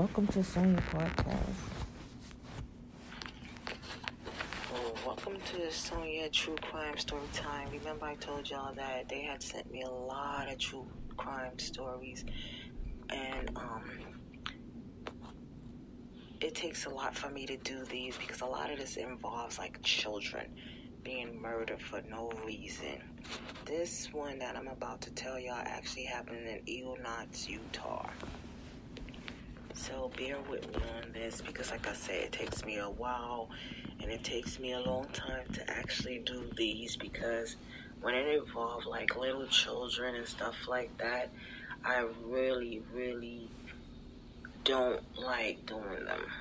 welcome to Sonia Podcast. Welcome to Sonia True Crime Storytime. Remember I told y'all that they had sent me a lot of true crime stories, and it takes a lot for me to do these because a lot of this involves like children being murdered for no reason. This one that I'm about to tell y'all actually happened in Eagle Knots, Utah. So bear with me on this because like I said, it takes me a while and it takes me a long time to actually do these because when it involves like little children and stuff like that, I really don't like doing them.